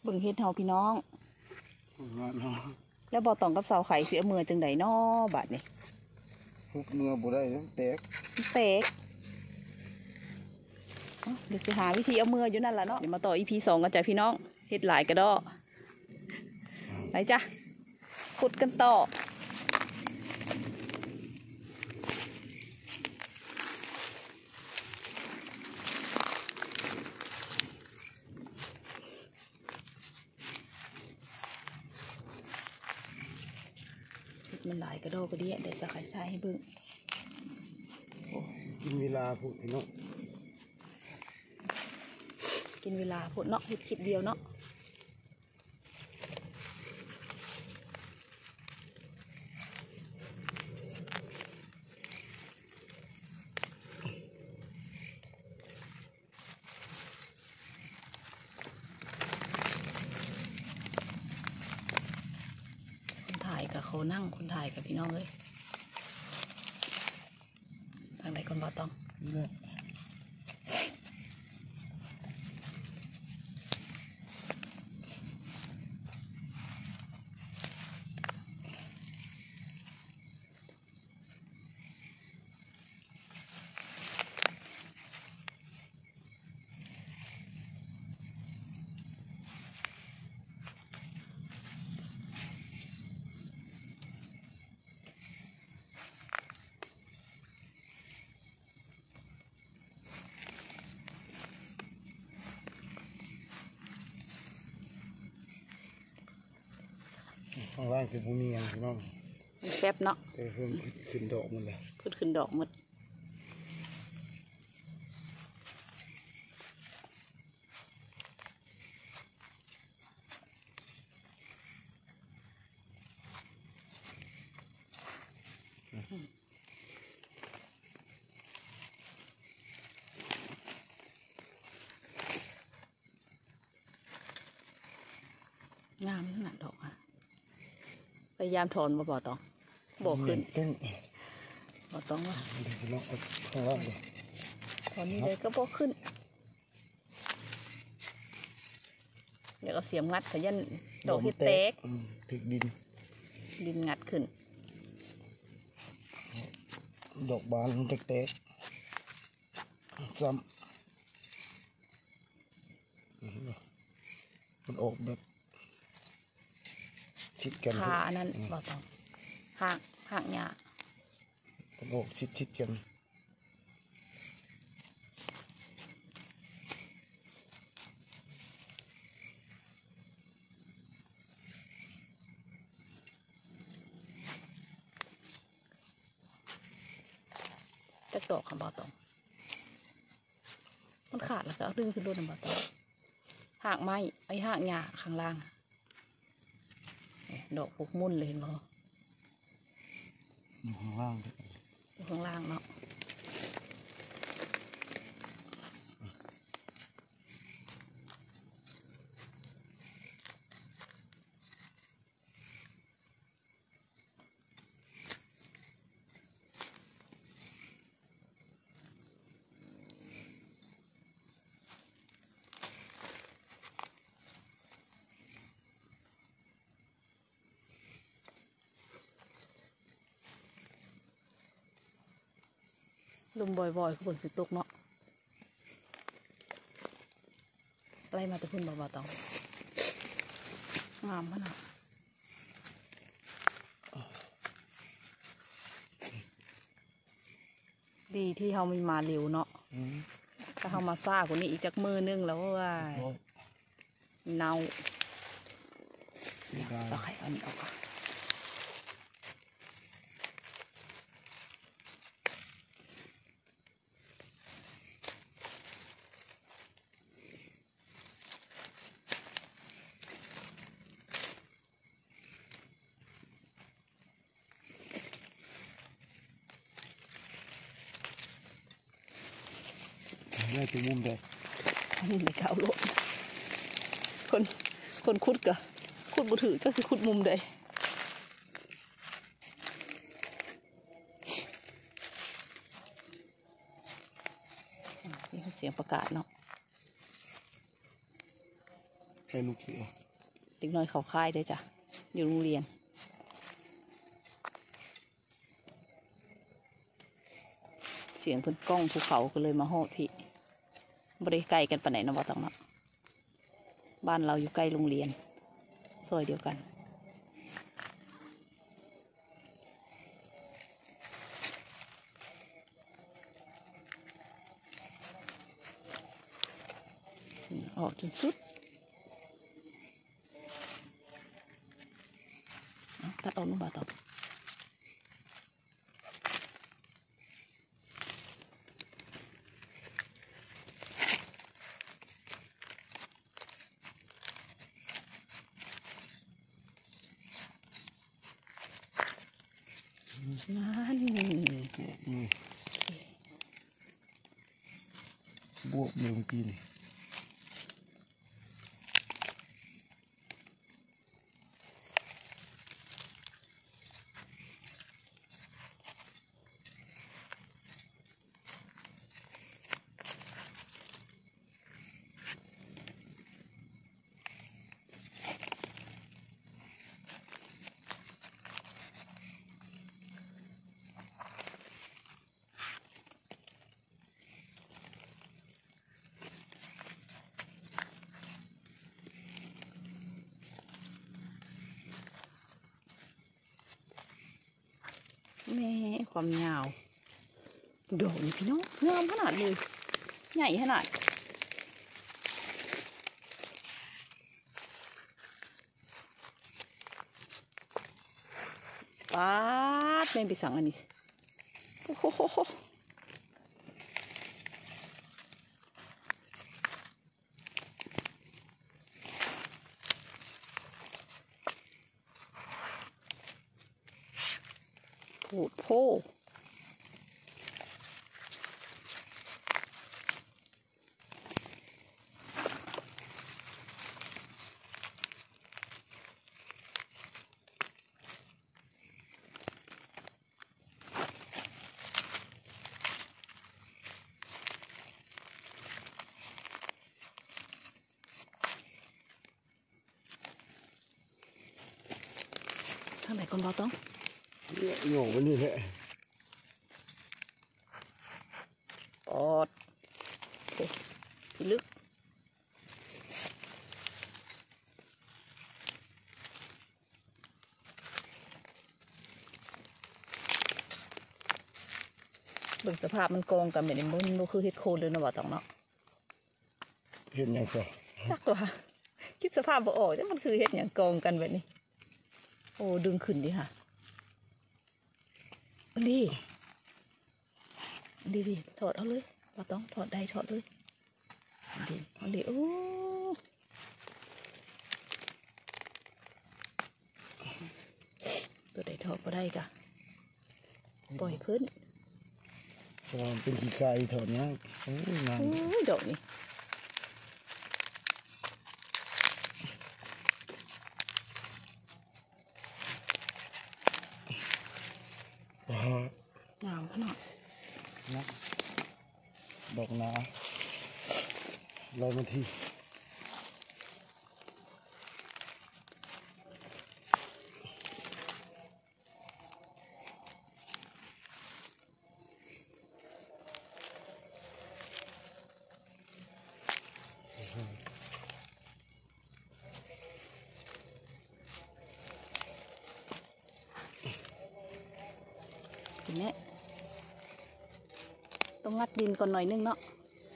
เบิ่งเฮ็ดเฮาพี่น้องเนาะแล้วบ่ต้องกับเสาไข่เสียมือจังไดน้อบาดนี่พุกเมื่อบ่ได้แตกเดี๋ยวสิหาวิธีเอามืออยู่นั่นล่ะเนาะเดี๋ยวมาต่อ EP 2กันจ้ะพี่น้องเฮ็ดหลายกระดอไปจ้ะขุดกันต่อมันหลายกระโดกระเดียเดี๋ยวจะขายชายให้เบิ่งกินเวลาพูดเนาะกินเวลาพูดเนาะเฮ็ดคลิปเดียวเนาะกับเขานั่งคนถ่ายกับพี่น้องเลยทางไหนคนบ่ต้องข้างล่างคือบุมีอย่างพี่น้องแซ่บเนาะแต่เพิ่มขึ้นดอกหมดเลยขึ้นดอกหมดงามขนาดดอกอ่ะพยายามถอนบ่ต้องบอกขึ้นบ่ต้องว่าข้างล่างเลยถอนนี้เลยก็บอกขึ้นเดี๋ยวก็เสียมงัดขยันดอกเห็ดแตกถึกดินงัดขึ้นดอกบานมันแตกซ้ำมันออกแบบชิดกันขาอันนั้นบ่ต้องห่างหญ้ามันออกชิดกันจะดอกค่ะบ่ต้องมันขาดแล้วก็ดึงขึ้นรถบ่ต้องห่างไม้ไอ้ห่างหญ้าข้างล่างดอกพวกมุ่นเลยเห็นบ่อยู่ข้างล่างอยู่ข้างล่างเนาะลมบ่อยๆฝนสิตกเนาะอะไรมาแต่พุ่นบ่ต้องงามขนาดดีที่เขาไม่มาเร็วเนาะถ้าเขามาซ่ากว่านี้อีกจักมือนึงแล้วว่าเน่าสักไข่อันนี้ออกได้ถึงมุมเลยมุมในเก่าโลดคนคุดกะคุดบุถือก็สิคุดมุมใดนี่คือเสียงประกาศเนาะใครลูกเสือเด็กน้อยเขาค่ายด้วยจ้ะอยู่โรงเรียนเสียงเพิ่นกล้องภูเขาก็เลยมาโหดพี่บริไกลกันปานไหนนะบ่ต้องเนาะบ้านเราอยู่ใกล้โรงเรียนซอยเดียวกันออกจนสุดตัดออกลงมาต่อนั่นบวกเมื่อกี้นี่แม่ความยาวดอกนี่พี่น้องงามขนาดเลยใหญ่ขนาดป๊าดแม่งไปสั่งอันนี้โอ้โหโหดโพทางไหนคนบ่ต้องเนี่ยโง่วันนี้แหละปอดโอ้ที่ลึกเบิ่งสภาพมันกองกันแบบนี้มันคือเฮ็ดโคนเลยนะบ่ต้องเนาะเห็นอย่างสองจักตัวคิดสภาพบ่ออกแต่มันคือเฮ็ดอย่างกองกันแบบนี้โอ้ดึงขึ้นดิค่ะดีดีถอดเอาเลยบ่ต้องถอดได้ถอดเลยดีเอาดีโอ้ตัวใดถอดบ่ได้กะปล่อยเพิ่นตอนเป็นขี้ไก่ถอดเนี้ยโอ้ยงานโอ้ยดอกนี่ งามขนาดนะดอกนาเรามาทีเห็นไหมต้องงัดดินก่อนหน่อยนึงเนาะ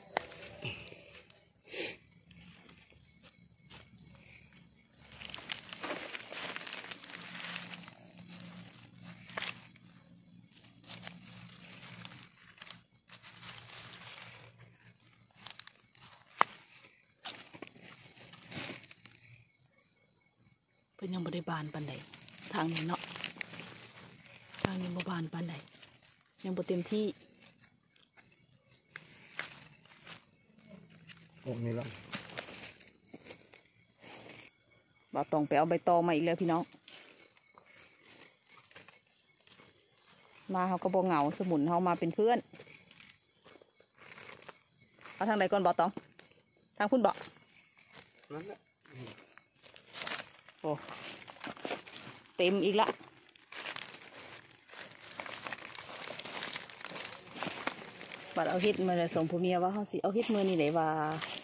เพิ่นยังบ่ได้บานปานใดทางนี้เนาะทางนี้บ่บานปานใดยังบ่เต็มที่ออกนี่แล้วเราต้องไปเอาใบตองมาอีกแล้วพี่น้องมาเขาก็บ่เหงาสมุนเขามาเป็นเพื่อนเอาทางไหนก่อนบ่ตองทางคุณบ่นั่นแหละโอ้เต็มอีกละบัดเอาเฮ็ดมาเลยส่งผู้เมียว่าเขาสิเอาเฮ็ดมือนี่เลยว่า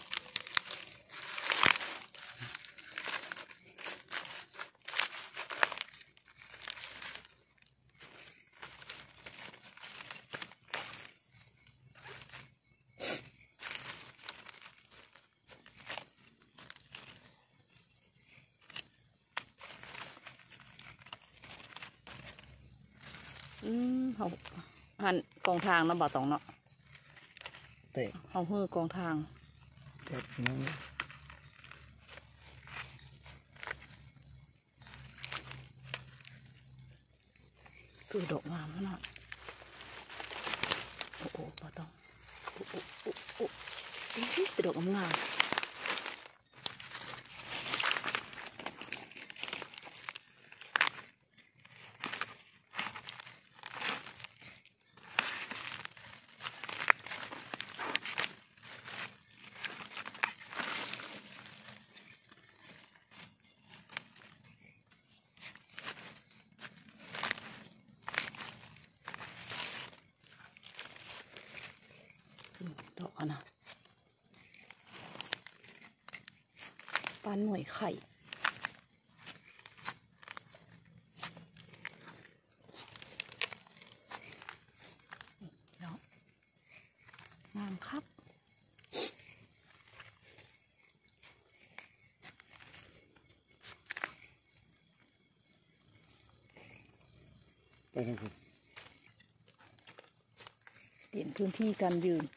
เขาหันกองทางเนาะบ่ตองเนาะเตะเขาฮือกองทางเตะนั่นคือดอกงามขนาดโอ้โหบ่ตองโอ้โอ้โอ้โอ้เป็นดอกงาม ดอกนะปานหน่วยไข่แล้วงามครับไปทางคุณเปลี่ยนพื้นที่การยืน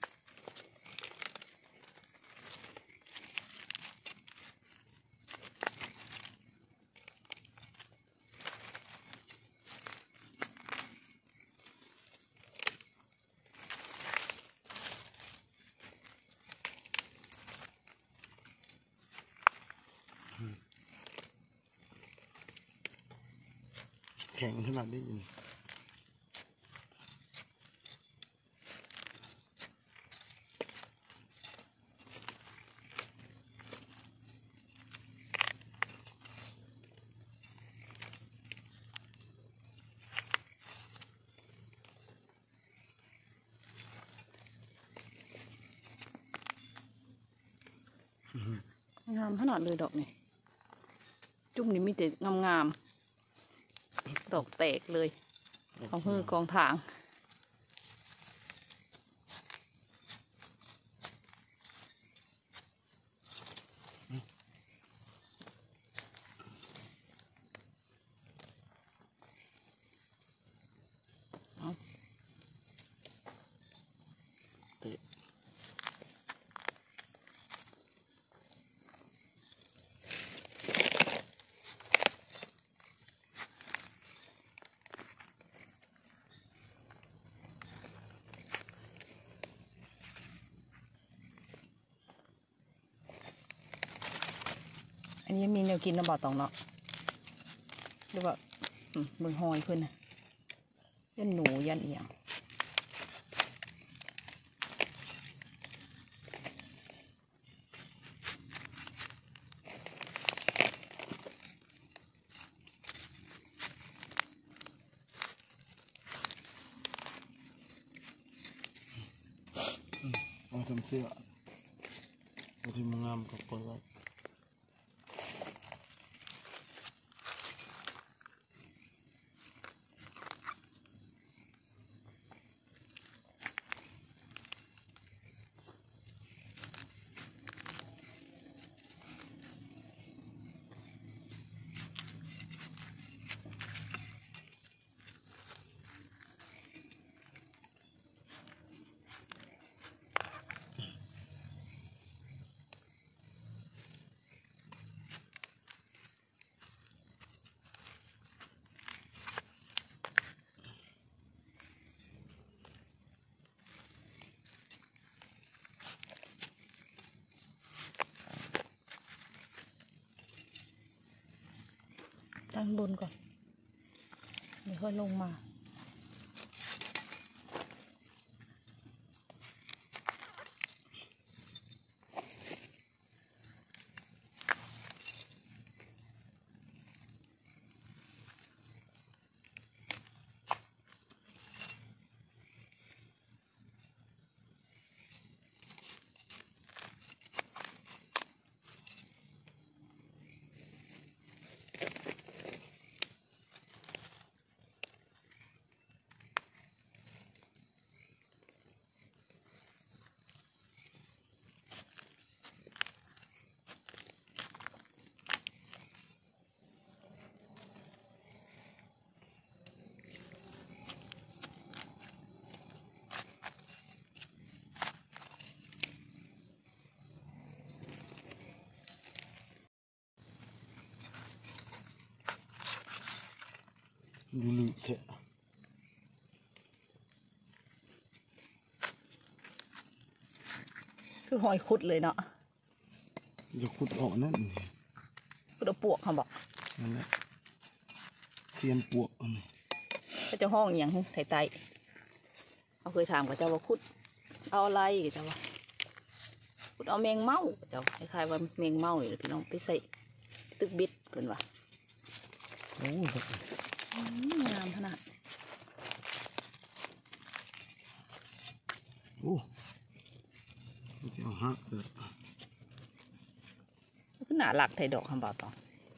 แข็งขนาดนี้อยู่งามขนาดเลยดอกนี่จุ่มนี่มีแต่งามๆดอกแตกเลยของฮือกองทางเอาเตะอันนี้มีแนวกินนะบ่ตองเนาะหรือว่ามึงหอยเพื่อนนะยันหนูยันเอียงเอาทำเสื้อเอาที่มันงามกับคนไว้ด้านบนก่อนเดี๋ยวค่อยลงมาดูลึกเถอะคือหอยคุดเลยเนาะจะขุดออกนั่นคุดเอาปวกเขาบอกนั่นแหละเสียนปวกอันนี้เขาจะห้องอหย่างไถ่เขาเคยถามกับเจ้าว่าคุดเอาอะไรกับเจ้าว่าคุดเอาแมงเม่ากับเจ้าคล้ายๆว่าแมงเม่าเลยพี่น้องไปใส่ตึกบิดเพิ่นว่าโอ้ยงามขนาดโอ้จะเอาหักเลยก็หนาหลักไถ่ดอกคำบอกต่อ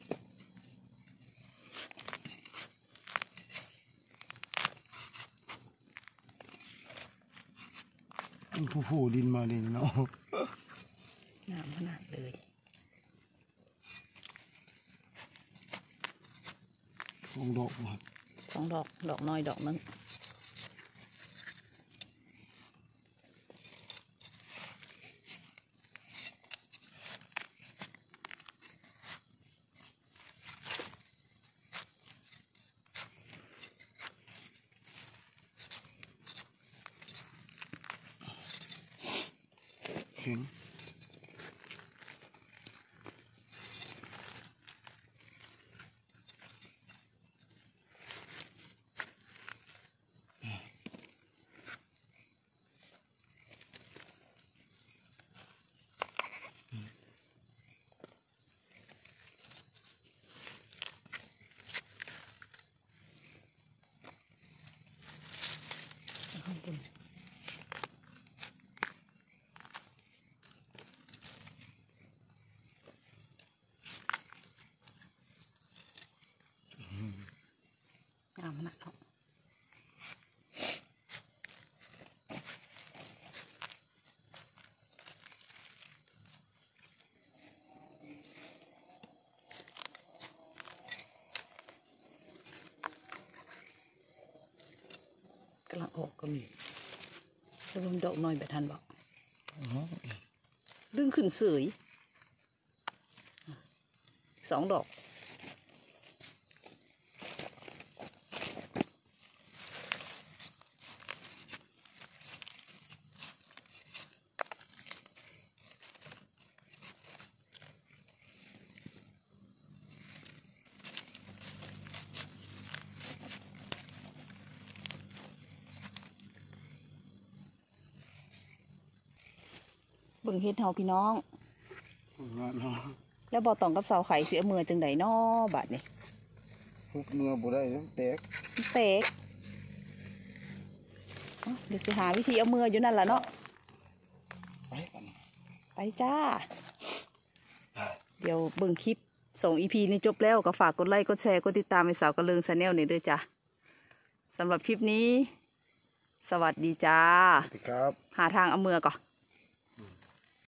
ผู้ดินมาดินเนาะงามขนาดเลยของดอกมาสองดอกดอกน้อยดอกนึงเข็งข้างบนงามขนาดเนาะกำลังออกก็มีแล้วมันดอกน้อยแบบทันบอกดึงขึ้นเสยสองดอกเบิ่งเฮ็ดเฮาพี่น้องงานเนาะแล้วบ่อตองกับเสาไข่เสียมือจังไดน้อบาดนี่ทุบเนื้อบ่ได้แตกเตกเอ้าเดี๋ยวสิหาวิธีเอามืออยู่นั่นล่ะเนาะไปกันไปจ้า เดี๋ยวเบิ่งคลิปส่งอีพีนี้จบแล้วก็ฝากกดไลค์กดแชร์กดติดตามให้สาวกระเลิงชาแนลนี่ด้วยจ้ะสำหรับคลิปนี้ สวัสดีจ้าสวัสดีครับหาทางเอามือก่อน